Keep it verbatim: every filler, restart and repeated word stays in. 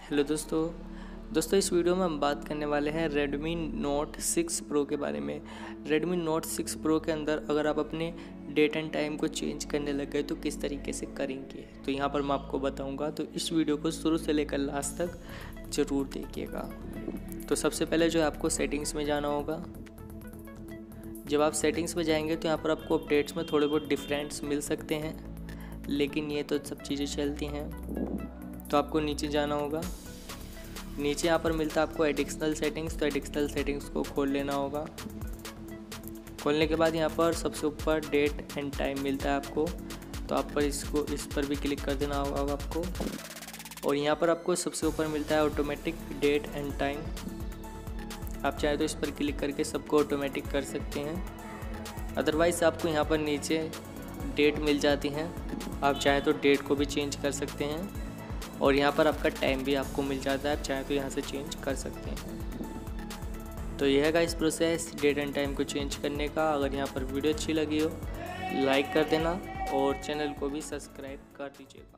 Hello दोस्तों दोस्तों इस वीडियो में हम बात करने वाले हैं Redmi Note सिक्स Pro के बारे में। Redmi Note सिक्स Pro के अंदर अगर आप अपने डेट एंड टाइम को चेंज करने लग गए तो किस तरीके से करेंगे, तो यहाँ पर मैं आपको बताऊँगा। तो इस वीडियो को शुरू से लेकर लास्ट तक ज़रूर देखिएगा। तो सबसे पहले जो है आपको सेटिंग्स में जाना होगा। जब आप सेटिंग्स में जाएंगे तो यहाँ पर आपको अपडेट्स में थोड़े बहुत डिफरेंट्स मिल सकते हैं, लेकिन ये तो सब चीज़ें चलती हैं। तो आपको नीचे जाना होगा। नीचे यहाँ पर मिलता है आपको एडिशनल सेटिंग्स, तो एडिशनल सेटिंग्स को खोल लेना होगा। खोलने के बाद यहाँ पर सबसे ऊपर डेट एंड टाइम मिलता है आपको, तो आप पर इसको इस पर भी क्लिक कर देना होगा आपको। और यहाँ पर आपको सबसे ऊपर मिलता है ऑटोमेटिक डेट एंड टाइम। आप चाहे तो इस पर क्लिक करके सबको ऑटोमेटिक कर सकते हैं। अदरवाइज़ आपको यहाँ पर नीचे डेट मिल जाती हैं, आप चाहे तो डेट को भी चेंज कर सकते हैं। और यहाँ पर आपका टाइम भी आपको मिल जाता है, आप चाहे तो यहाँ से चेंज कर सकते हैं। तो यह है इस प्रोसेस डेट एंड टाइम को चेंज करने का। अगर यहाँ पर वीडियो अच्छी लगी हो लाइक कर देना और चैनल को भी सब्सक्राइब कर दीजिएगा।